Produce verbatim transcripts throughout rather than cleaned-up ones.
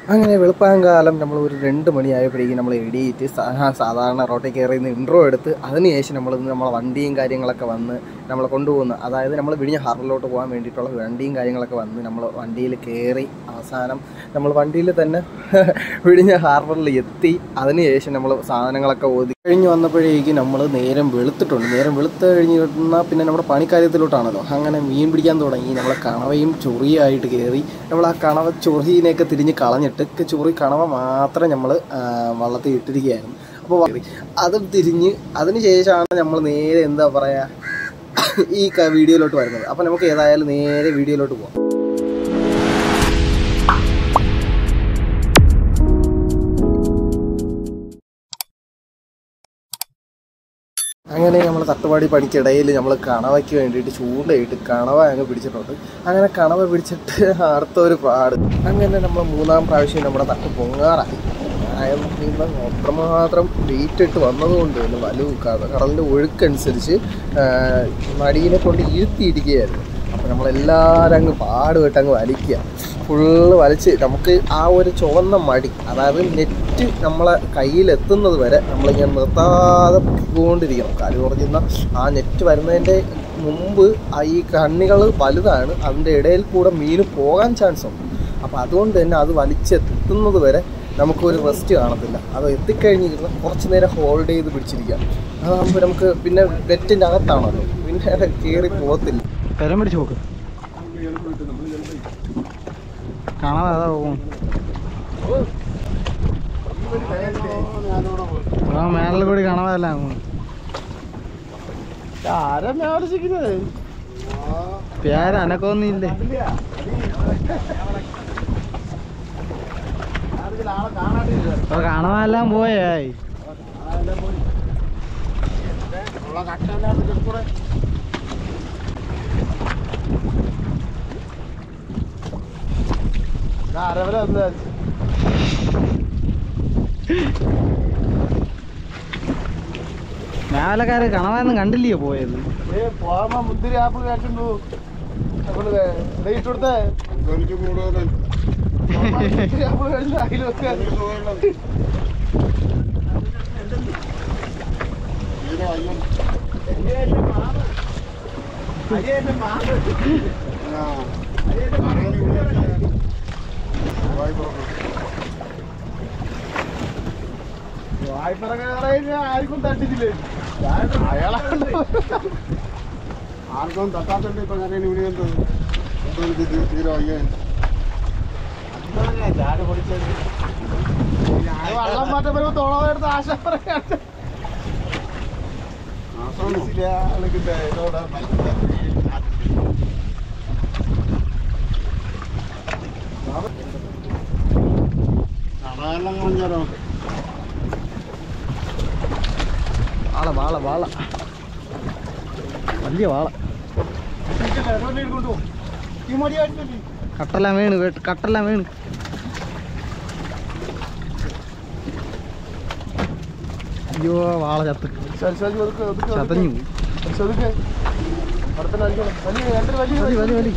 അങ്ങനെ വെളുപ്പാങ്കാലം നമ്മൾ ഒരു രണ്ട് മണിയായപ്പോഴേക്കും നമ്മൾ എഡിറ്റ് സാധാരണ റോട്ടിൽ കയറി നിന്ന് ഇൻട്രോ എടുത്ത് അതിനുശേഷം നമ്മൾ നമ്മളെ വണ്ടിയും കാര്യങ്ങളൊക്കെ വന്ന് നമ്മളെ കൊണ്ടുപോകുന്നു. അതായത് നമ്മൾ വിഴിഞ്ഞ ഹാർബറിലോട്ട് പോകാൻ വേണ്ടിയിട്ടുള്ള വണ്ടിയും കാര്യങ്ങളൊക്കെ വന്ന് നമ്മൾ വണ്ടിയിൽ കയറി അവസാനം നമ്മൾ വണ്ടിയിൽ തന്നെ വിഴിഞ്ഞ ഹാർബറിൽ എത്തി. അതിനുശേഷം നമ്മൾ സാധനങ്ങളൊക്കെ ഒതുക്കി കഴിഞ്ഞ് വന്നപ്പോഴേക്കും നമ്മൾ നേരം വെളുത്തിട്ടുണ്ട്. നേരം വെളുത്ത് കഴിഞ്ഞ് കിട്ടുന്ന പിന്നെ നമ്മുടെ പണിക്കാര്യത്തിലോട്ടാണല്ലോ. അങ്ങനെ മീൻ പിടിക്കാൻ തുടങ്ങി. നമ്മളെ കണവയും ചൊറിയായിട്ട് കയറി. നമ്മൾ ആ കണവ ചൊറിയിനെയൊക്കെ തിരിഞ്ഞ് കളഞ്ഞിട്ട് ചൊറി കണവ മാത്രം നമ്മൾ വള്ളത്തിൽ ഇട്ടിരിക്കുകയായിരുന്നു. അപ്പോൾ അതും തിരിഞ്ഞ് അതിന് ശേഷമാണ് നമ്മൾ നേരെ എന്താ പറയുക ഈ വീഡിയോയിലോട്ട് വരുന്നത്. അപ്പോൾ നമുക്ക് ഏതായാലും നേരെ വീഡിയോയിലോട്ട് പോകാം. അങ്ങനെ നമ്മൾ തട്ടുപാടി പണിക്കിടയിൽ നമ്മൾ കണവയ്ക്ക് വേണ്ടിയിട്ട് ചൂണ്ടയിട്ട് കണവ അങ്ങ് പിടിച്ചിട്ടുണ്ട്. അങ്ങനെ കണവ പിടിച്ചിട്ട് അടുത്തൊരു പാട്. അങ്ങനെ നമ്മൾ മൂന്നാം പ്രാവശ്യം നമ്മുടെ തട്ട് പൊങ്ങാറായി. ആയത് അത്രമാത്രം വെയിറ്റ് ഇട്ട് വന്നതുകൊണ്ട് തന്നെ വലു കടലിൻ്റെ ഒഴുക്കനുസരിച്ച് മടിയിനെ കൊണ്ട് ഇരുത്തിയിരിക്കുകയായിരുന്നു. അപ്പോൾ നമ്മളെല്ലാവരും അങ്ങ് പാടുപെട്ട് അങ്ങ് വലിക്കുക. ഫുള്ള് വലിച്ച് നമുക്ക് ആ ഒരു ചുവന്ന മടി, അതായത് നെറ്റ് നമ്മളെ കയ്യിലെത്തുന്നത് വരെ നമ്മളിങ്ങനെ നിർത്താതെ പൊക്കിക്കൊണ്ടിരിക്കണം. കാല് കുറഞ്ഞിരുന്ന ആ നെറ്റ് വരുന്നതിൻ്റെ മുമ്പ് ഈ കണ്ണികൾ വലുതാണ്, അതിൻ്റെ ഇടയിൽ കൂടെ മീൻ പോകാൻ ചാൻസ് ഉണ്ട്. അപ്പോൾ അതുകൊണ്ട് തന്നെ അത് വലിച്ചെത്തുന്നത് വരെ നമുക്കൊരു റെസ്റ്റ് കാണത്തില്ല. അത് എത്തിക്കഴിഞ്ഞിരുന്ന കുറച്ച് നേരം ഹോൾഡ് ചെയ്ത് പിടിച്ചിരിക്കാം. അതാകുമ്പോൾ നമുക്ക് പിന്നെ നെറ്റിൻ്റെ അകത്താണല്ലോ, പിന്നെ കയറി പോകത്തില്ല. പെരം പിടിച്ച് നോക്ക്, കാണാതെ അതാ പോകും. മേളിൽ കൂടി കാണാതല്ല ആരാ മേടിച്ചിരിക്കുന്നത്? പേര അനക്കൊന്നില്ലേ? അപ്പൊ കാണാതെല്ലാം പോയായി. മേലക്കാര് കണവായൊന്നും കണ്ടില്ലയോ പോയത്? പോകാൻ മുന്തിരി ആപ്പിൾ കാറ്റുണ്ടോ ഇട്ടുകൊടുത്തേ ആപ്പിൾ കഴിഞ്ഞ അതിലൊക്കെ ആർക്കും തട്ടിച്ചില്ലേ? ആർക്കും തട്ടാത്തണ്ട്. ഇപ്പൊ ഞാൻ ഇവിടെ തീരെ വയ്യ ചാട് പൊടിച്ചത്. വള്ളം മാറ്റം വരുമ്പോ തോളമെടുത്ത് ആശ പറയാ. വാള വാള വാള വലിയ വാള. കട്ടെല്ലാം വീണ് കട്ടെല്ലാം വീണ്. അയ്യോ വാള ചത്ത് ചതഞ്ഞു. വലി വലി വലി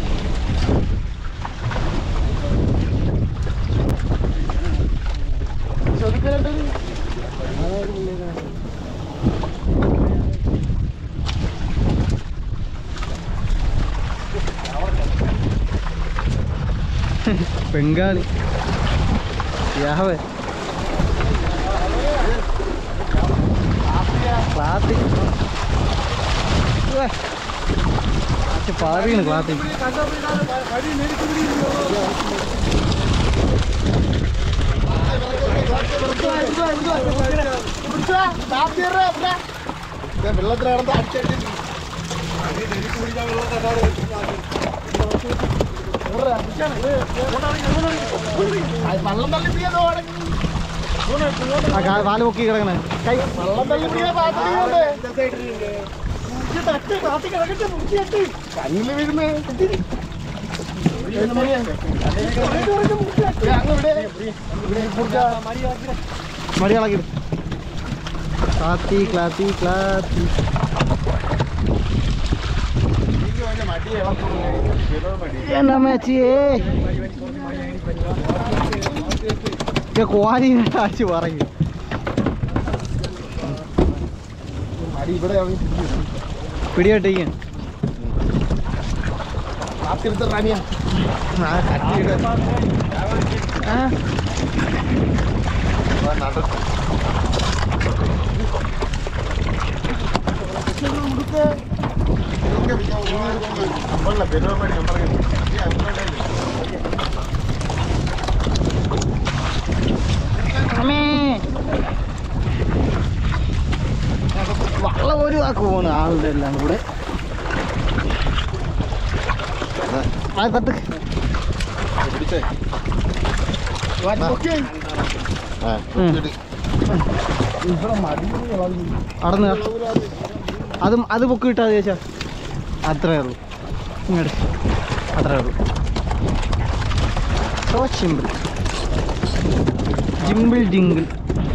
ബംഗാളി യാവേ ക്ലാത്തി പാറിയാണ് ക്ലാത്തി. വെള്ളത്തിനകത്ത് അടിച്ചിട്ട് വള്ളം തള്ളി കാല് പൊക്കി കിടക്കണേ. വള്ളം തള്ളി കണ്ണില് വീഴുന്നേ. മടിയാളക്കി ക്ലാത്തി ക്ലാത്തി ക്ലാത്തി. എന്നാ മേച്ചിയേ കോരി അടിച്ച് പറയും പിടികെട്ടിരിക്കാൻ വള്ളം ഒരു വാക്ക് പോണ് ആളുടെ എല്ലാം കൂടെ തട്ട് അടന്ന് അത് അത് പൊക്കി കിട്ടാ ചോദിച്ചാ അത്രേ ഉള്ളൂ ഇങ്ങോട്ട് അത്രേ ഉള്ളൂ സോ സിമ്പിൾ ജിമ്പിൾ ജിങ്കിൾ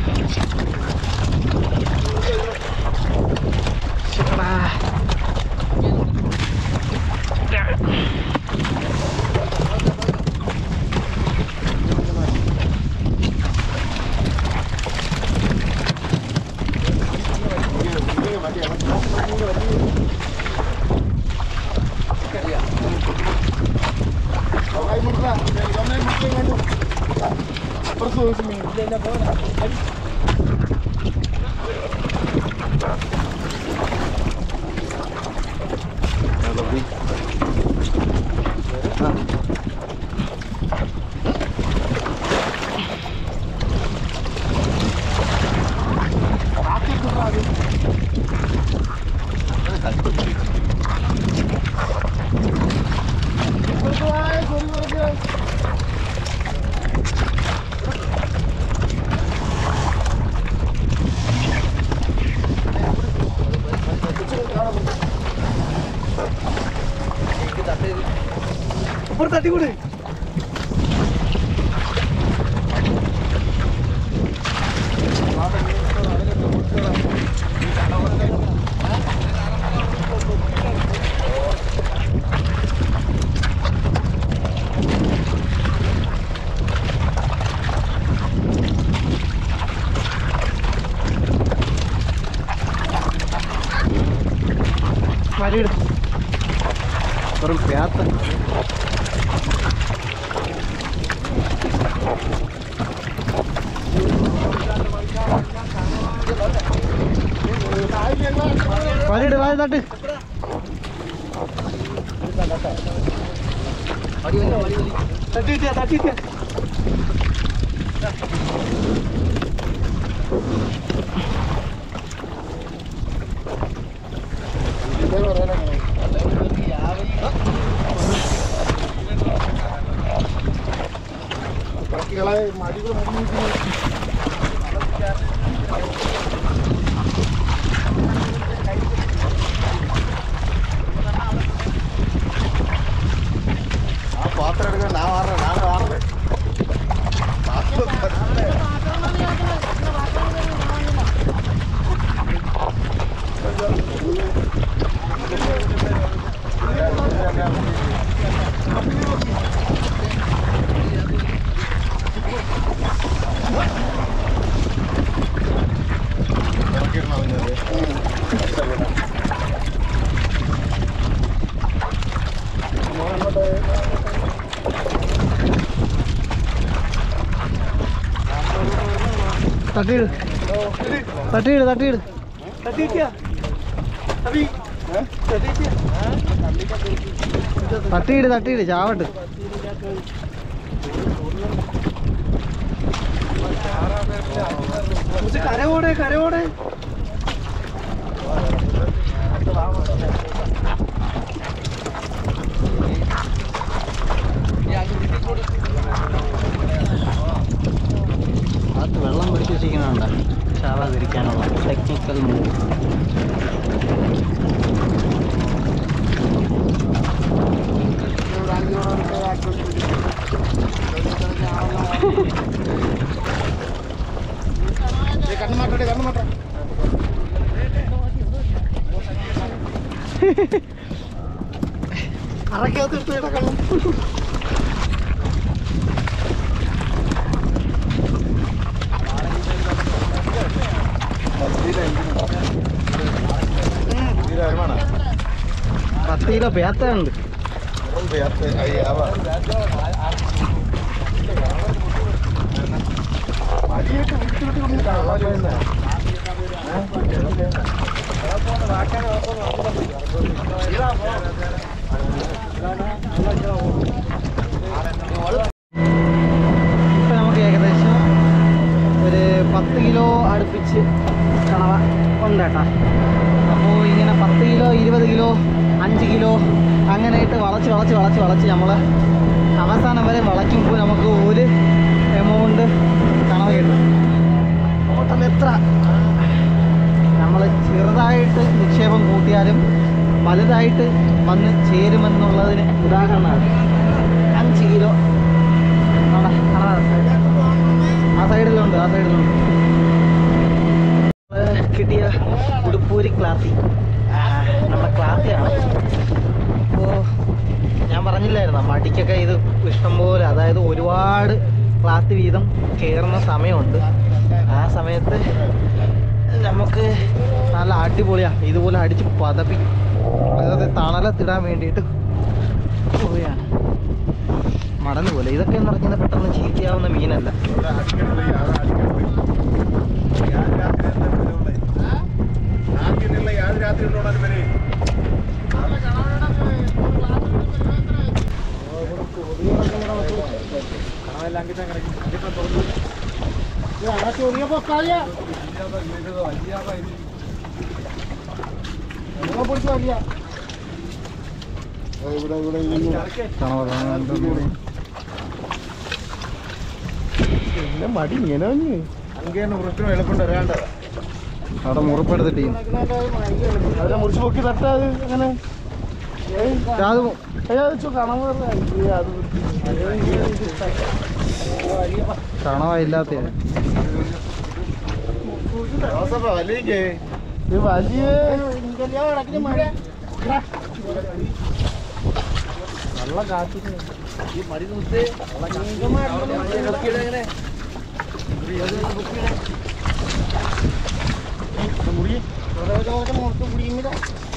തട്ടിക്കൂടെ വരിയിടും വെറും പേത്ത വരിയിട് വാരി തട്ട് തട്ടിട്ടാ തട്ടിട്ടാ പാത്രം എടുക്കാൻ ഞാൻ മാറണം ഞാൻ മാറണേ തട്ടിയിട് തട്ടിയിട് തട്ടിയിട് തട്ടിയിട് തട്ടിയിട് ചാവട്ട് കരവോടെ കരവോടെ അത് വെള്ളം പിടിച്ച് വെച്ചിരിക്കുന്നുണ്ട് ചാവാതിരിക്കാനുള്ള ടെക്നിക്കൽ മൂവ് കണ്ണു മാറ്റേ കണ്ണു മാറ്റ പത്ത് കിലോ പേത്തുണ്ട്. ഇപ്പൊ നമുക്ക് ഏകദേശം ഒരു പത്ത് കിലോ അടുപ്പിച്ച് കണവ ഉണ്ട് കേട്ടോ. അപ്പോൾ ഇങ്ങനെ പത്ത് കിലോ ഇരുപത് കിലോ അഞ്ച് കിലോ അങ്ങനെയായിട്ട് വളച്ച് വളച്ച് വളച്ച് വളച്ച് നമ്മൾ അവസാനം വരെ വളയ്ക്കുമ്പോൾ നമുക്ക് ഒരു എമൗണ്ട് കണവ കിട്ടും. ടോട്ടൽ എത്ര നമ്മൾ ചെറുതായിട്ട് നിക്ഷേപം കൂട്ടിയാലും വലുതായിട്ട് വന്ന് ചേരുമെന്നുള്ളതിന് ഉദാഹരണമാണ്. അഞ്ച് കിലോ അവിടെ കണവ ആ സൈഡിലുണ്ട്, ആ സൈഡിലുണ്ട്. കിട്ടിയ ഉടുപ്പൂരി ക്ലാത്തി നമ്മുടെ ക്ലാത്തിയാണ്. അപ്പോൾ ഞാൻ പറഞ്ഞില്ലായിരുന്നു മടിക്കൊക്കെ ഇത് ഇഷ്ടംപോലെ, അതായത് ഒരുപാട് ക്ലാത്ത് വീതം കയറുന്ന സമയമുണ്ട്. ആ സമയത്ത് നമുക്ക് നല്ല അടിപൊളിയാണ്. ഇതുപോലെ അടിച്ച് പതപ്പി അതായത് തണലത്തിടാൻ വേണ്ടിയിട്ട് പോവുകയാണ്. മടല് പോലെ ഇതൊക്കെ എന്ന് പറയുന്നത് പെട്ടെന്ന് ചീത്തയാവുന്ന മീനല്ല. മടി ഇങ്ങനെ എളുപ്പം വരാണ്ടത് അവിടെ മുറിപ്പെടുത്തിട്ട് അവരെ മുറിച്ച് പൊക്കി തട്ടാത് അങ്ങനെ കണവായില്ലാത്ത വലിയ നല്ല കാറ്റിന് ഈ മടി നോക്ക് മുറി മുടിയുമില്ല.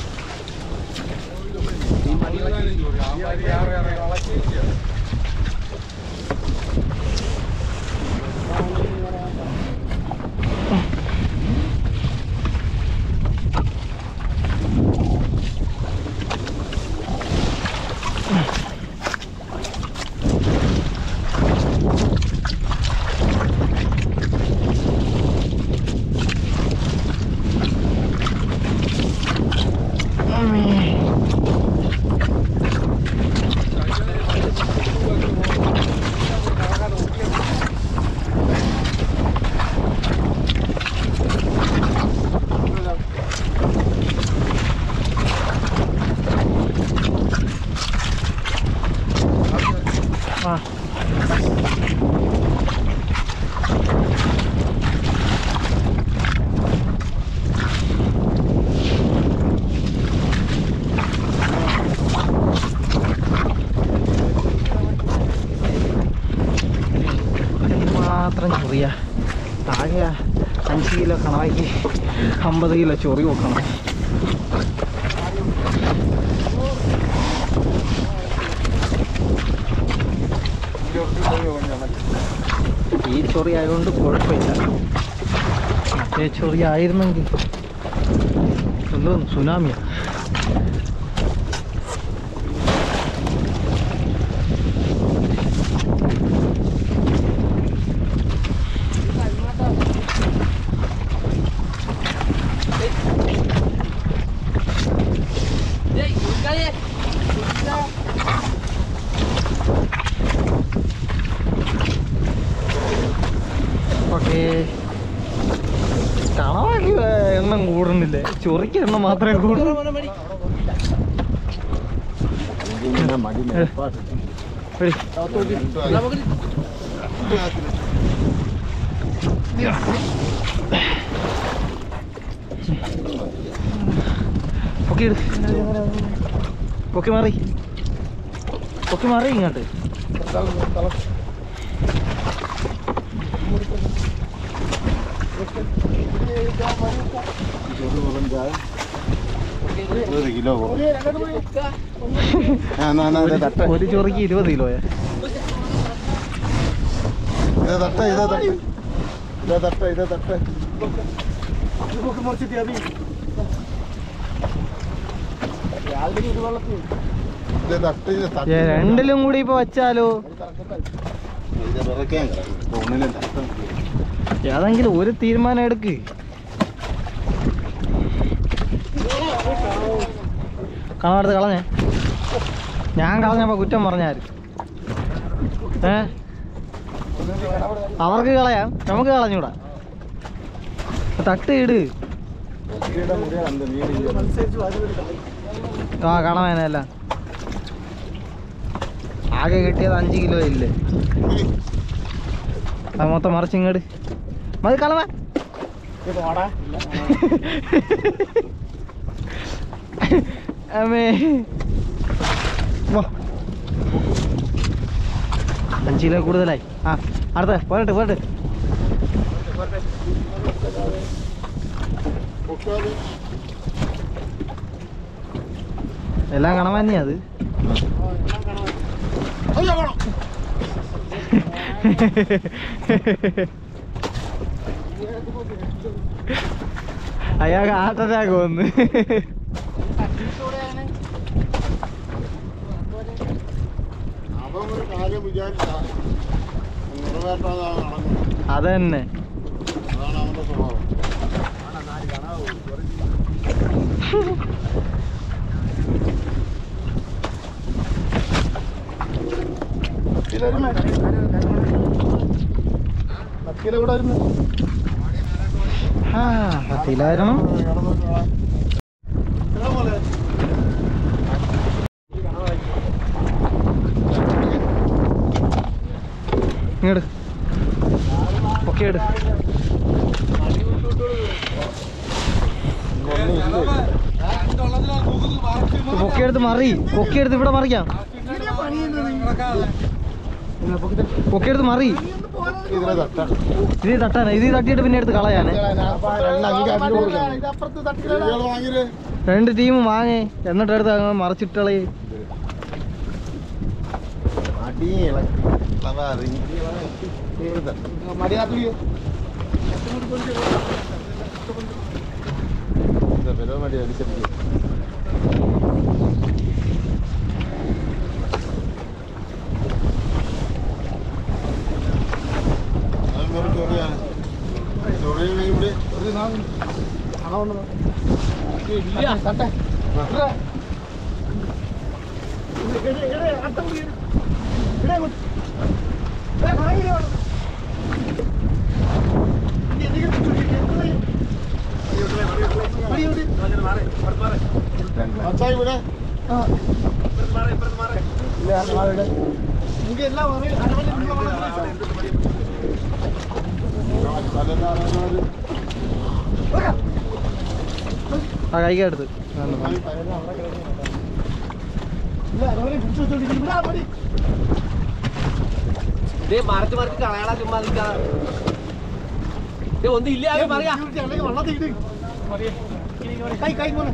മാത്രം ചൊറിയ താഴെ അഞ്ച് കിലോ കണവാക്കി അമ്പത് കിലോ ചൊറി വെക്കണം. ഈ ചൊറി ആയതുകൊണ്ട് കുഴപ്പമില്ല. മറ്റേ ചൊറി ആയിരുന്നെങ്കിൽ എന്തോ സുനാമിയാണ്. ഓക്കെ, കണവാക്കി എണ്ണം കൂടുന്നില്ലേ, ചൊറിക്ക് എണ്ണം മാത്രമേ കൂടു. പൊക്കി പൊക്കി മാറി പൊക്കി മാറി ഇങ്ങോട്ട്. ഒരു ചൊറിക്ക് ഇരുപത് കിലോയാ. തട്ട ഇതേ തട്ട ഇതേ തട്ട ഇതേ തട്ട രണ്ടിലും കൂടി ഇപ്പൊ വച്ചാലോ? ഏതെങ്കിലും ഒരു തീരുമാനം എടുക്ക്. കാണാടുത്ത് കളഞ്ഞേ. ഞാൻ കളഞ്ഞപ്പോ കുറ്റം പറഞ്ഞാര്? ഏ അവർക്ക് കളയാം, നമുക്ക് കളഞ്ഞൂടാ. തട്ട് ഇട്. ആ കാണാനല്ല, ആകെ കിട്ടിയത് അഞ്ച് കിലോ ഇല്ലേ? അത് മൊത്തം മറിച്ചിങ്ങട് മതി കളവാ. അഞ്ച് കിലോ കൂടുതലായി. ആ അടുത്ത പോരട്ടെ പോരട്ടെ. എല്ലാം കണവാനി അത്. അയാൾക്ക് ഹാർട്ട് അറ്റാക്ക് വന്ന്. അതന്നെ ആ പത്തിലായിരുന്നു. ഇങ്ങോട്ട് ഒക്കെ എടു. പൊക്കിയെടുത്ത് മറി. പൊക്കിയെടുത്ത് ഇവിടെ മറിക്കാം. പൊക്കിയെടുത്ത് മറി. ഇത് തട്ടാനാ. ഇത് തട്ടിയിട്ട് പിന്നെ എടുത്ത് കളയാനേ. രണ്ട് ടീം വാങ്ങേ, എന്നിട്ട് എടുത്ത് അങ്ങ് മറിച്ചിട്ടളേ. ആ കൈക്കെടുത്ത് മറച്ച് മറിച്ച് കളയാളാ ചുമ്മാ ഒന്നും ഇല്ല പറയാ. കൈ കൈ പോലെ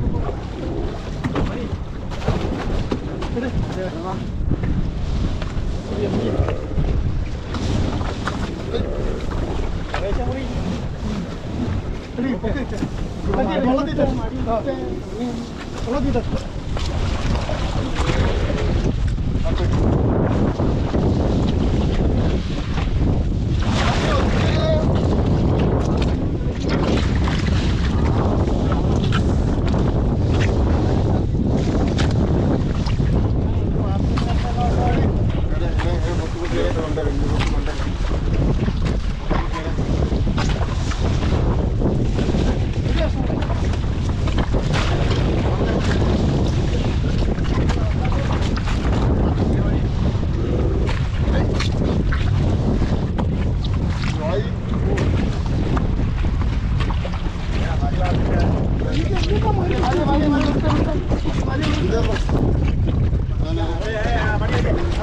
Vale, vale, vale.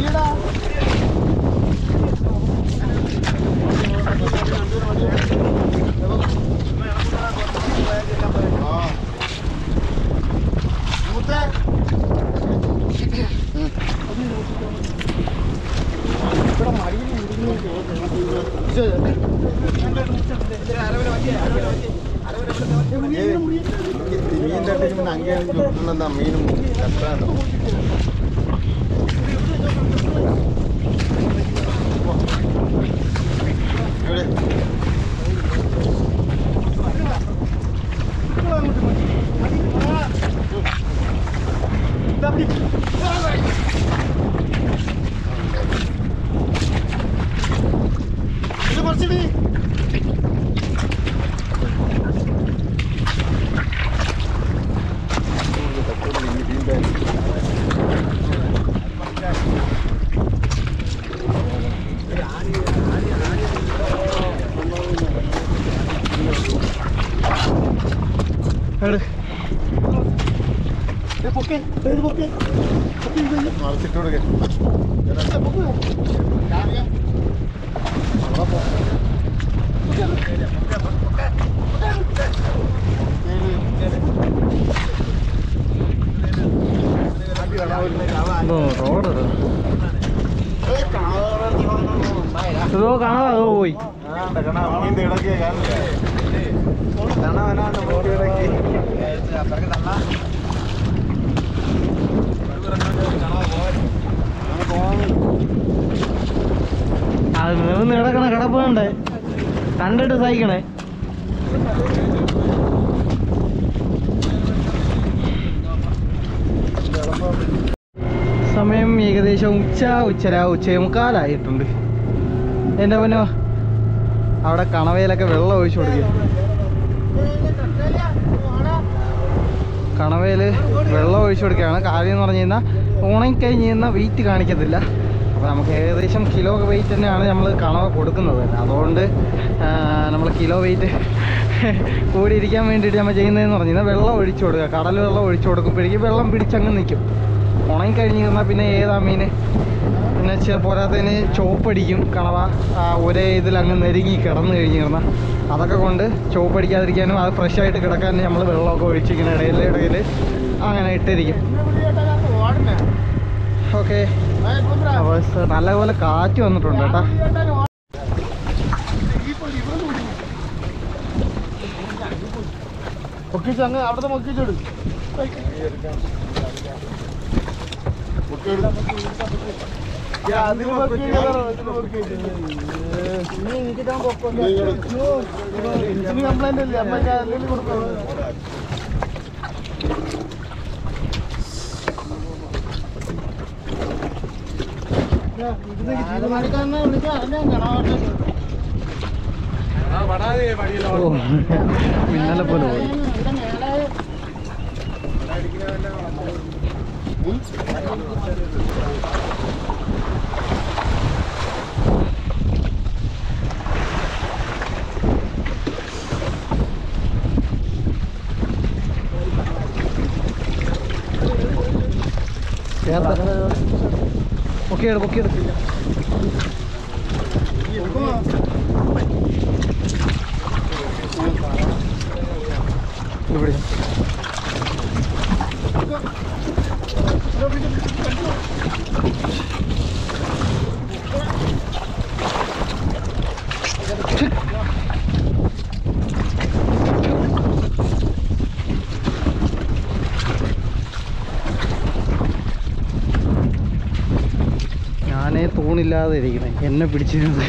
മീനും മറിച്ചിട്ട് കൊടുക്കേ റോഡ് ഇതോ കാണാതെ അതോ പോയി അത് നിന്ന് കിടക്കണ കിടപ്പുണ്ടേ കണ്ടിട്ട് സഹിക്കണേ. സമയം ഏകദേശം ഉച്ച ഉച്ചര ഉച്ചയെ മുക്കാലായിട്ടുണ്ട്. എൻ്റെ പൊന്നോ അവിടെ കണവയിലൊക്കെ വെള്ളം ഒഴിച്ചു കൊടുക്കുക. കണവയിൽ വെള്ളം ഒഴിച്ചു കൊടുക്കുകയാണ്. കാര്യം എന്ന് പറഞ്ഞു കഴിഞ്ഞാൽ ഉണങ്ങിക്കഴിഞ്ഞ് കഴിഞ്ഞാൽ വെയിറ്റ് കാണിക്കത്തില്ല. അപ്പോൾ നമുക്ക് ഏകദേശം കിലോ വെയിറ്റ് തന്നെയാണ് നമ്മൾ കണവ കൊടുക്കുന്നത്. അതുകൊണ്ട് നമ്മൾ കിലോ വെയിറ്റ് കൂടി ഇരിക്കാൻ വേണ്ടിയിട്ട് നമ്മൾ ചെയ്യുന്നതെന്ന് പറഞ്ഞു കഴിഞ്ഞാൽ വെള്ളം ഒഴിച്ചു കൊടുക്കുക. കടൽ വെള്ളം ഒഴിച്ചു കൊടുക്കുമ്പോഴേക്കും വെള്ളം പിടിച്ചങ്ങ് നിൽക്കും. ഉണങ്ങിക്കഴിഞ്ഞ് കഴിഞ്ഞാൽ പിന്നെ ഏതാ മീൻ പിന്നെ പോരാത്തതിന് ചോപ്പടിക്കും. കണവ ഒരേ ഇതിലങ്ങ് നെരുങ്ങി കിടന്നു കഴിഞ്ഞ് കഴിഞ്ഞാൽ അതൊക്കെ കൊണ്ട് ചോപ്പടിക്കാതിരിക്കാനും അത് ഫ്രഷായിട്ട് കിടക്കാനും നമ്മൾ വെള്ളമൊക്കെ ഒഴിച്ചിരിക്കുന്ന ഇടയിൽ ഇടയിൽ അങ്ങനെ ഇട്ടിരിക്കും. ഓക്കെ, അപ്പോൾ നല്ലപോലെ കാറ്റ് വന്നിട്ടുണ്ട് കേട്ടോ. പൊക്കിച്ച് അങ്ങ് അവിടുത്തെ പൊക്കിച്ചോട് കംപ്ലൈന്റ് അല്ലേ അമ്മ എന്തെങ്കിലും കൊടുക്കണം. മിന്നലെ പോലെ പോയി. പൊക്കിയെടു പൊക്കിയെടു ഇവിടെ ഞാനേ തൂണില്ലാതെ ഇരിക്കുന്നത് എന്നെ പിടിച്ചിരുന്നത്.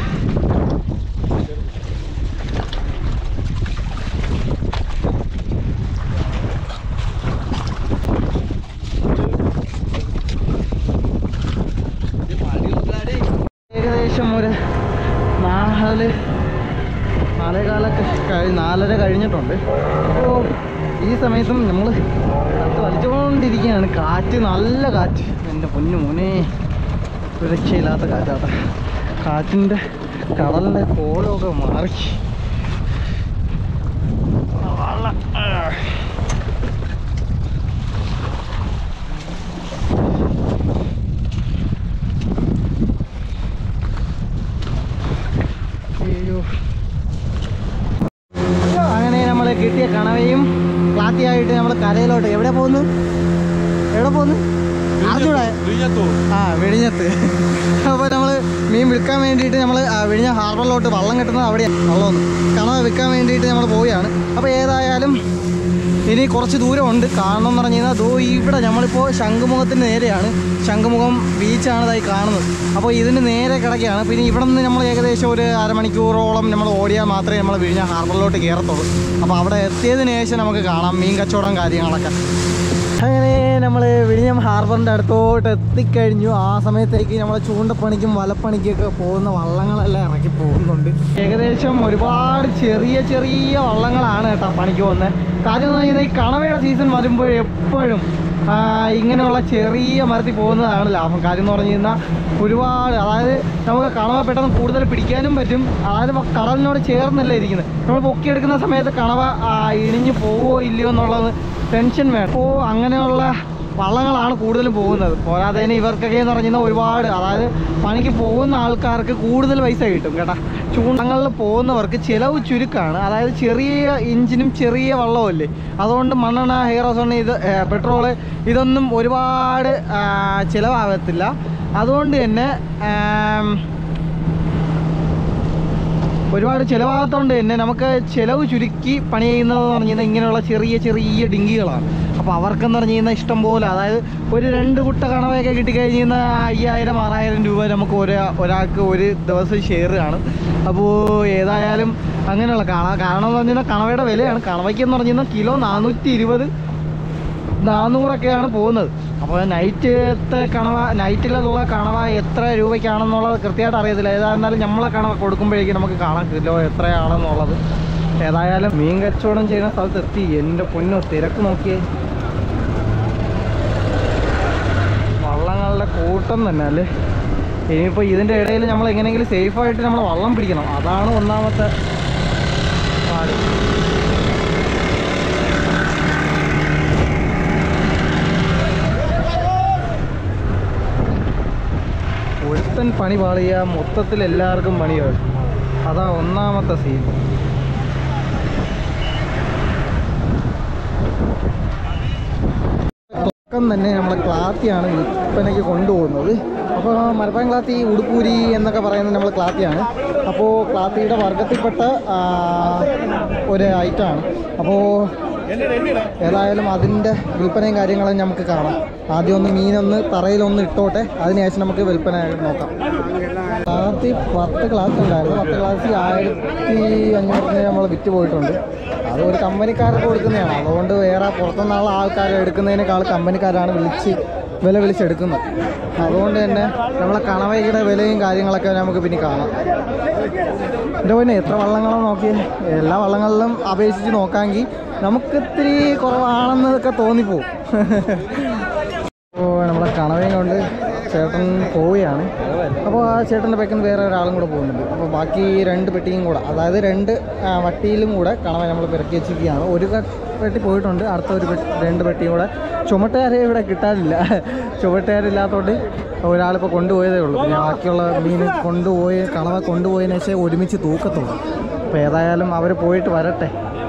ഏകദേശം ഒരു നാല് നാലേകാലൊക്കെ കഴി നാലര കഴിഞ്ഞിട്ടുണ്ട്. അപ്പോൾ ഈ സമയത്തും നമ്മൾ കത്ത് വലിച്ചുകൊണ്ടിരിക്കുകയാണ്. കാറ്റ്, നല്ല കാറ്റ്. എൻ്റെ പൊന്നു മോനെ, രക്ഷയില്ലാത്ത കാറ്റാട്ട. കാറ്റിൻ്റെ കടലിൻ്റെ കോലമൊക്കെ മാറി. കരയിലോട്ട്. എവിടെ പോകുന്നു? എവിടെ പോകുന്നു? അറിഞ്ഞൂടെ? ആ, വിഴിഞ്ഞത്ത്. അപ്പോൾ നമ്മൾ മീൻ വിൽക്കാൻ വേണ്ടിയിട്ട് നമ്മൾ വിഴിഞ്ഞ ഹാർബറിലോട്ട് വള്ളം കിട്ടുന്നത് അവിടെയാണ്. വള്ളമൊന്ന് കണവ വിൽക്കാൻ വേണ്ടിയിട്ട് നമ്മൾ പോവുകയാണ്. അപ്പോൾ ഏതായാലും ഇനി കുറച്ച് ദൂരമുണ്ട്. കാരണം എന്ന് പറഞ്ഞു കഴിഞ്ഞാൽ ദോ ഇവിടെ നമ്മളിപ്പോൾ ശംഖുമുഖത്തിൻ്റെ നേരെയാണ്. ശംഖുമുഖം ബീച്ചാണ് ഇതായി കാണുന്നത്. അപ്പോൾ ഇതിന് നേരെ കിടക്കുകയാണ്. പിന്നെ ഇവിടെ നിന്ന് നമ്മൾ ഏകദേശം ഒരു അരമണിക്കൂറോളം നമ്മൾ ഓടിയാൽ മാത്രമേ നമ്മൾ വിഴിഞ്ഞ ഹാർബറിലോട്ട് കയറത്തുള്ളൂ. അപ്പോൾ അവിടെ എത്തിയതിന് ശേഷം നമുക്ക് കാണാം മീൻ കച്ചവടം കാര്യങ്ങളൊക്കെ. അങ്ങനെ നമ്മൾ വിഴിഞ്ഞം ഹാർബറിൻ്റെ അടുത്തോട്ട് എത്തിക്കഴിഞ്ഞു. ആ സമയത്തേക്ക് നമ്മൾ ചൂണ്ടപ്പണിക്കും വലപ്പണിക്കൊക്കെ പോകുന്ന വള്ളങ്ങളെല്ലാം ഇറക്കി പോകുന്നുണ്ട്. ഏകദേശം ഒരുപാട് ചെറിയ ചെറിയ വള്ളങ്ങളാണ് കേട്ടോ പണിക്ക് പോകുന്നത്. കാര്യം എന്ന് പറഞ്ഞാൽ ഈ കണവയുടെ സീസൺ വരുമ്പോൾ എപ്പോഴും ഇങ്ങനെയുള്ള ചെറിയ മരത്തിൽ പോകുന്നതാണ് ലാഭം. കാര്യം എന്ന് പറഞ്ഞു കഴിഞ്ഞാൽ ഒരുപാട്, അതായത് നമുക്ക് കണവ പെട്ടെന്ന് കൂടുതൽ പിടിക്കാനും പറ്റും. അതായത് കടലിനോട് ചേർന്നല്ല ഇരിക്കുന്നത്. നമ്മൾ പൊക്കിയെടുക്കുന്ന സമയത്ത് കണവ ഇടിഞ്ഞു പോവോ ഇല്ലയോ എന്നുള്ളത് ടെൻഷൻ വേണം. അപ്പോൾ അങ്ങനെയുള്ള വള്ളങ്ങളാണ് കൂടുതലും പോകുന്നത്. പോരാതെ തന്നെ ഇവർക്കൊക്കെ എന്ന് പറഞ്ഞു കഴിഞ്ഞാൽ ഒരുപാട്, അതായത് പണിക്ക് പോകുന്ന ആൾക്കാർക്ക് കൂടുതൽ പൈസ കിട്ടും കേട്ടോ. ചൂണ്ടങ്ങളിൽ പോകുന്നവർക്ക് ചിലവ് ചുരുക്കമാണ്. അതായത് ചെറിയ എഞ്ചിനും ചെറിയ വള്ളമല്ലേ, അതുകൊണ്ട് മണ്ണെണ്ണ, ഹീറോസോൺ, ഇത് പെട്രോള് ഇതൊന്നും ഒരുപാട് ചിലവാകത്തില്ല. അതുകൊണ്ട് തന്നെ ഒരുപാട് ചിലവാകത്തോണ്ട് തന്നെ നമുക്ക് ചിലവ് ചുരുക്കി പണി ചെയ്യുന്നതെന്ന് പറഞ്ഞു കഴിഞ്ഞാൽ ഇങ്ങനെയുള്ള ചെറിയ ചെറിയ ഡിങ്കികളാണ്. അപ്പോൾ അവർക്കെന്ന് പറഞ്ഞു കഴിഞ്ഞാൽ ഇഷ്ടം പോലെ, അതായത് ഒരു രണ്ട് കുട്ട കണവയൊക്കെ കിട്ടിക്കഴിഞ്ഞ് കഴിഞ്ഞാൽ അയ്യായിരം ആറായിരം രൂപ നമുക്ക് ഒരു ഒരാൾക്ക് ഒരു ദിവസം ഷെയർ ആണ്. അപ്പോൾ ഏതായാലും അങ്ങനെയുള്ള കണ കാരണം എന്ന് പറഞ്ഞു കഴിഞ്ഞാൽ കണവയുടെ വിലയാണ്. കണവയ്ക്കെന്ന് പറഞ്ഞു കഴിഞ്ഞാൽ കിലോ നാനൂറ്റി ഇരുപത് നാനൂറൊക്കെയാണ് പോകുന്നത്. അപ്പോൾ നൈറ്റത്തെ കണവ, നൈറ്റിലുള്ള കണവ എത്ര രൂപയ്ക്കാണെന്നുള്ളത് കൃത്യമായിട്ട് അറിയത്തില്ല. ഏതായിരുന്നാലും നമ്മളെ കണവ കൊടുക്കുമ്പോഴേക്കും നമുക്ക് കാണാൻ കിലോ എത്രയാണെന്നുള്ളത്. ഏതായാലും മീൻ കച്ചവടം ചെയ്യുന്ന സ്ഥലത്ത് എത്തി. എൻ്റെ പൊന്നോ, തിരക്ക് നോക്കിയേ, വള്ളങ്ങളുടെ കൂട്ടം തന്നെ അല്ലേ. ഇനിയിപ്പോൾ ഇതിൻ്റെ ഇടയിൽ നമ്മൾ എങ്ങനെയെങ്കിലും സേഫായിട്ട് നമ്മൾ വള്ളം പിടിക്കണം. അതാണ് ഒന്നാമത്തെ പാട്. ഒരുത്തൻ പണി പാളിയ മൊത്തത്തിൽ എല്ലാവർക്കും പണിയാവും. അതാ ഒന്നാമത്തെ സീൻ. തുടക്കം തന്നെ നമ്മളെ ക്ലാത്തിയാണ് വിൽപ്പനയ്ക്ക് കൊണ്ടുപോകുന്നത്. അപ്പോൾ മലപ്പുറം ക്ലാത്തി, ഉടുപ്പൂരി എന്നൊക്കെ പറയുന്നത് നമ്മൾ ക്ലാത്തിയാണ്. അപ്പോൾ ക്ലാത്തിയുടെ വർഗത്തിൽപ്പെട്ട ഒരു ഐറ്റമാണ്. അപ്പോൾ ഏതായാലും അതിൻ്റെ വിൽപ്പനയും കാര്യങ്ങളും നമുക്ക് കാണാം. ആദ്യം ഒന്ന് മീനൊന്ന് തറയിലൊന്ന് ഇട്ടോട്ടെ, അതിനുശേഷം നമുക്ക് വിൽപ്പന നോക്കാം. ക്ലാത്തി പത്ത് ക്ലാസ് ഉണ്ടായിരുന്നു. പത്ത് ക്ലാസ്സിൽ ആയിരത്തി അഞ്ഞൂറിന് നമ്മൾ വിറ്റ് പോയിട്ടുണ്ട്. അത് ഒരു കമ്പനിക്കാർക്ക് കൊടുക്കുന്നതാണ്. അതുകൊണ്ട് വേറെ പുറത്തുനിന്നുള്ള ആൾക്കാർ എടുക്കുന്നതിനേക്കാൾ കമ്പനിക്കാരാണ് വിളിച്ച് വില വിളിച്ചെടുക്കുന്നത്. അതുകൊണ്ട് തന്നെ നമ്മളെ കണവയുടെ വിലയും കാര്യങ്ങളൊക്കെ നമുക്ക് പിന്നെ കാണാം. എൻ്റെ പിന്നെ എത്ര വള്ളങ്ങളോ നോക്കി, എല്ലാ വള്ളങ്ങളിലും അപേക്ഷിച്ച് നോക്കാമെങ്കിൽ നമുക്ക് ഇത്തിരി കുറവാണെന്നൊക്കെ തോന്നിപ്പോവും. അപ്പോൾ നമ്മളെ കണവയും കൊണ്ട് ചേട്ടൻ പോവുകയാണ്. അപ്പോൾ ആ ചേട്ടൻ്റെ പെക്കിൽ നിന്ന് വേറെ ഒരാളും കൂടെ പോകുന്നുണ്ട്. അപ്പോൾ ബാക്കി രണ്ട് പെട്ടിയും കൂടെ, അതായത് രണ്ട് വട്ടിയിലും കൂടെ കണവ നമ്മൾ പിറക്കി വെച്ചിരിക്കുകയാണ്. ഒരു പെട്ടി പോയിട്ടുണ്ട്, അടുത്ത ഒരു പെട്ടി, രണ്ട് പെട്ടിയും കൂടെ. ചുമട്ടുകാരെ ഇവിടെ കിട്ടാനില്ല. ചുമട്ടുകാരില്ലാത്തതുകൊണ്ട് ഒരാളിപ്പോൾ കൊണ്ടുപോയതേ ഉള്ളൂ. പിന്നെ ബാക്കിയുള്ള മീൻ കൊണ്ടുപോയി, കണവ കൊണ്ടുപോയതിനു ശേഷം ഒരുമിച്ച് തൂക്കത്തുള്ളൂ. അപ്പോൾ ഏതായാലും അവർ പോയിട്ട് വരട്ടെ.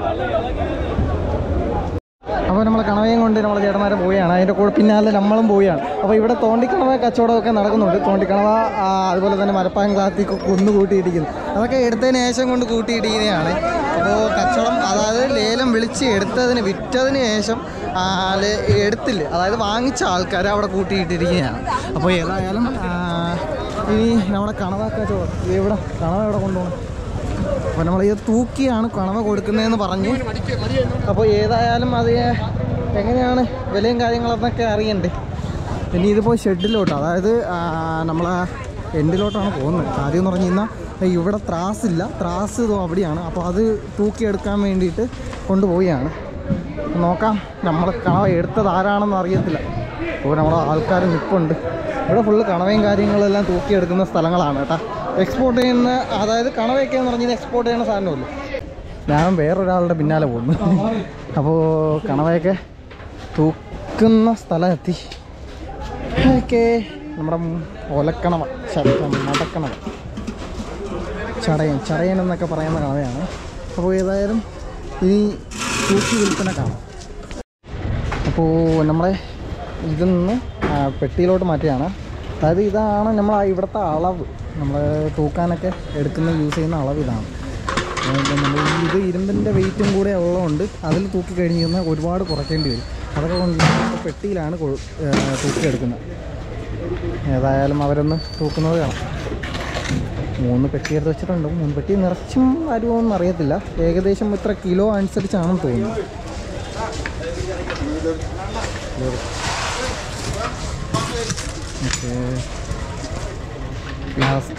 അപ്പോൾ നമ്മൾ കണവയും കൊണ്ട് നമ്മൾ ചേട്ടന്മാരെ പോവുകയാണ്. അതിൻ്റെ കൂടെ പിന്നാലെ നമ്മളും പോവുകയാണ്. അപ്പോൾ ഇവിടെ തോണ്ടിക്കണവ കച്ചവടമൊക്കെ നടക്കുന്നുണ്ട്. തോണ്ടിക്കണവ അതുപോലെ തന്നെ മരപ്പാൻ ക്ലാത്തി കുന്നു കൂട്ടിയിട്ടിരിക്കുന്നു. അതൊക്കെ എടുത്തതിന് ശേഷം കൊണ്ട് കൂട്ടിയിട്ടിരിക്കുന്നതാണ്. അപ്പോൾ കച്ചവടം, അതായത് ലേലം വിളിച്ച് എടുത്തതിന് വിറ്റതിന് ശേഷം എടുത്തില്ല, അതായത് വാങ്ങിച്ച ആൾക്കാർ അവിടെ കൂട്ടിയിട്ടിരിക്കുകയാണ്. അപ്പോൾ ഏതായാലും ഇനി നമ്മുടെ കണവ കച്ചവടം ഇവിടെ, കണവ ഇവിടെ കൊണ്ടുപോകണം. അപ്പോൾ നമ്മൾ ഇത് തൂക്കിയാണ് കണവ കൊടുക്കുന്നതെന്ന് പറഞ്ഞു. അപ്പോൾ ഏതായാലും അത് എങ്ങനെയാണ് വിലയും കാര്യങ്ങളെന്നൊക്കെ അറിയണ്ടേ. ഇനി ഇതിപ്പോൾ ഷെഡിലോട്ട്, അതായത് നമ്മളെ എൻഡിലോട്ടാണ് പോകുന്നത്. കാര്യം എന്ന് പറഞ്ഞു കഴിഞ്ഞാൽ ഇവിടെ ത്രാസില്ല, ത്രാസ് ഇതോ അവിടെയാണ്. അപ്പോൾ അത് തൂക്കിയെടുക്കാൻ വേണ്ടിയിട്ട് കൊണ്ടുപോവുകയാണ്. നോക്കാം, നമ്മൾ കണവ എടുത്തത് ആരാണെന്ന് അറിയത്തില്ല. അപ്പോൾ നമ്മുടെ ആൾക്കാർ നിൽപ്പുണ്ട്. ഇവിടെ ഫുള്ള് കണവയും കാര്യങ്ങളെല്ലാം തൂക്കിയെടുക്കുന്ന സ്ഥലങ്ങളാണ് കേട്ടോ. എക്സ്പോർട്ട് ചെയ്യുന്ന, അതായത് കണവയൊക്കെ എന്ന് പറഞ്ഞാൽ എക്സ്പോർട്ട് ചെയ്യുന്ന സാധനമല്ലേ. ഞാൻ വേറൊരാളുടെ പിന്നാലെ പോകുന്നു. അപ്പോൾ കണവയൊക്കെ തൂക്കുന്ന സ്ഥലം എത്തി. ഓക്കെ, നമ്മുടെ ഒലക്കണവ, നടക്കണവ, ചടയൻ ചടയൻ എന്നൊക്കെ പറയുന്ന കണവയാണ്. അപ്പോൾ ഏതായാലും ഇനി തൂക്കി വിൽപ്പന കാണാം. അപ്പോൾ നമ്മളെ ഇതിൽ നിന്ന് പെട്ടിയിലോട്ട് മാറ്റിയാണ്. അതായത് ഇതാണ് നമ്മൾ ഇവിടുത്തെ അളവ്, നമ്മൾ തൂക്കാനൊക്കെ എടുക്കുന്ന യൂസ് ചെയ്യുന്ന അളവ് ഇതാണ്. നമ്മൾ ഇത് ഇരുമ്പിൻ്റെ വെയിറ്റും കൂടെ ഉള്ളതുകൊണ്ട് അതിൽ തൂക്കി കഴിഞ്ഞ് കഴിഞ്ഞാൽ ഒരുപാട് കുറയ്ക്കേണ്ടി വരും. അതൊക്കെ കൊണ്ട് നമ്മൾ പെട്ടിയിലാണ് തൂക്കിയെടുക്കുന്നത്. ഏതായാലും അവരൊന്ന് തൂക്കുന്നത് കാണാം. മൂന്ന് പെട്ടി എടുത്ത് വെച്ചിട്ടുണ്ട്. മൂന്ന് പെട്ടി നിറച്ചും വരുമോയെന്ന് അറിയത്തില്ല. ഏകദേശം ഇത്ര കിലോ അനുസരിച്ചാണെന്ന് തോന്നുന്നു. ഓക്കെ, ലാസ്റ്റ്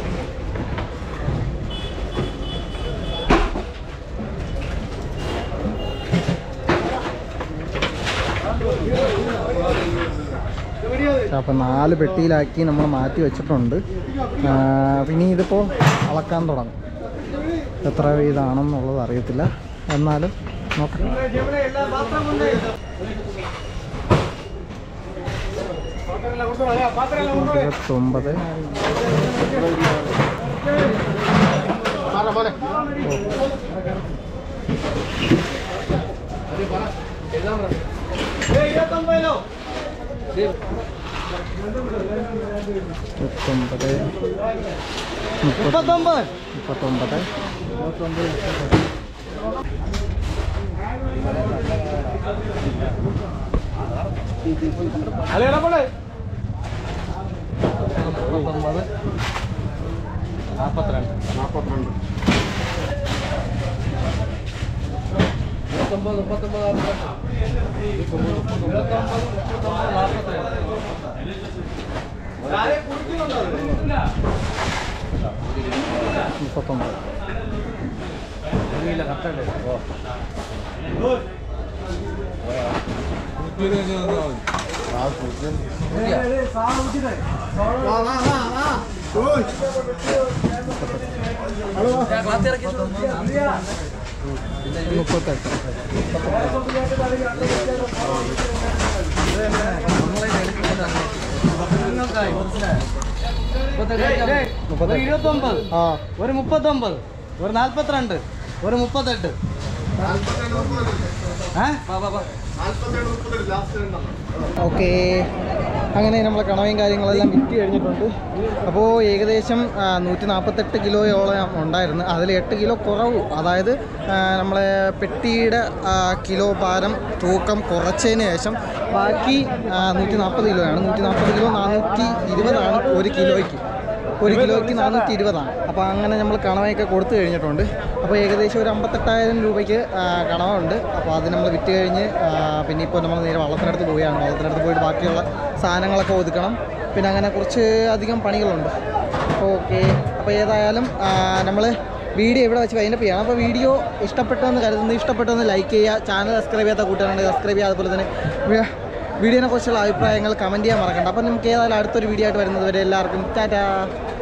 അപ്പോൾ നാല് പെട്ടിയിലാക്കി നമ്മൾ മാറ്റി വെച്ചിട്ടുണ്ട്. പിന്നെ ഇതിപ്പോൾ അളക്കാൻ തുടങ്ങും. എത്ര ഇതാണെന്നുള്ളത് അറിയത്തില്ല, എന്നാലും നോക്കാം. ഇരുപത്തൊമ്പത് മുപ്പത്തൊമ്പത് മുപ്പത്തൊമ്പത് മുപ്പത്തൊമ്പത് മുപ്പത്തൊമ്പത് നാൽപ്പത്തിരണ്ട് നാൽപ്പത്തിരണ്ട് മുപ്പത്തൊമ്പത് മുപ്പത്തൊമ്പത് മുപ്പത്തൊമ്പത് മുപ്പത്തെട്ട് ഇരുപത്തൊമ്പത് ഒരു മുപ്പത്തൊമ്പത് ഒരു നാല്പത്തിരണ്ട് ഒരു മുപ്പത്തെട്ട്. ഓക്കെ, അങ്ങനെ നമ്മളെ കണവയും കാര്യങ്ങളെല്ലാം വിറ്റ് കഴിഞ്ഞിട്ടുണ്ട്. അപ്പോൾ ഏകദേശം നൂറ്റി നാൽപ്പത്തെട്ട് കിലോയോളം ഉണ്ടായിരുന്നു. അതിൽ എട്ട് കിലോ കുറവ്, അതായത് നമ്മളെ പെട്ടിയുടെ കിലോ ഭാരം തൂക്കം കുറച്ചതിന് ശേഷം ബാക്കി നൂറ്റി നാൽപ്പത് കിലോയാണ്. നൂറ്റി നാൽപ്പത് കിലോ നാനൂറ്റി ഇരുപതാണ് ഒരു കിലോയ്ക്ക്. ഒരു കിലോയ്ക്ക് നാനൂറ്റി ഇരുപതാണ്. അപ്പോൾ അങ്ങനെ നമ്മൾ കണവയൊക്കെ കൊടുത്തു കഴിഞ്ഞിട്ടുണ്ട്. അപ്പോൾ ഏകദേശം ഒരു അമ്പത്തെട്ടായിരം രൂപയ്ക്ക് കണവ ഉണ്ട്. അപ്പോൾ അത് നമ്മൾ വിറ്റ് കഴിഞ്ഞ് പിന്നെ ഇപ്പോൾ നമ്മൾ നേരെ വള്ളത്തിനടുത്ത് പോവുകയാണ്. വള്ളത്തിനടുത്ത് പോയിട്ട് ബാക്കിയുള്ള സാധനങ്ങളൊക്കെ ഒതുക്കണം. പിന്നെ അങ്ങനെ കുറച്ച് അധികം പണികളുണ്ട്. ഓക്കെ, അപ്പോൾ ഏതായാലും നമ്മൾ വീഡിയോ ഇവിടെ വെച്ച് വൈൻഡപ്പ് ചെയ്യണം. അപ്പോൾ വീഡിയോ ഇഷ്ടപ്പെട്ടെന്ന് കരുതുന്നു. ഇഷ്ടപ്പെട്ടെന്ന് ലൈക്ക് ചെയ്യുക. ചാനൽ സബ്സ്ക്രൈബ് ചെയ്യാത്ത കൂട്ടുകാരുണ്ട് സബ്സ്ക്രൈബ് ചെയ്യുക. അതുപോലെ തന്നെ വീഡിയോനെ കുറിച്ചുള്ള അഭിപ്രായങ്ങൾ കമൻറ്റ് ചെയ്യാൻ മറക്കണ്ട. അപ്പം നമുക്ക് ഏതായാലും അടുത്തൊരു വീഡിയോ ആയിട്ട് വരുന്നത് വരെ എല്ലാവർക്കും ടാറ്റാ.